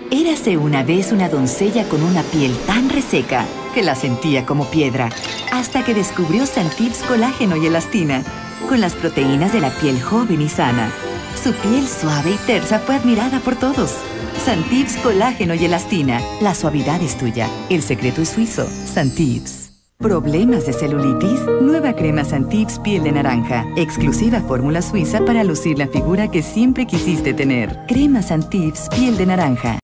Érase una vez una doncella con una piel tan reseca que la sentía como piedra, hasta que descubrió Santips Colágeno y Elastina, con las proteínas de la piel joven y sana. Su piel suave y tersa fue admirada por todos. Santips Colágeno y Elastina. La suavidad es tuya. El secreto es suizo. Santips. ¿Problemas de celulitis? Nueva crema Santips Piel de Naranja. Exclusiva fórmula suiza para lucir la figura que siempre quisiste tener. Crema Santips Piel de Naranja.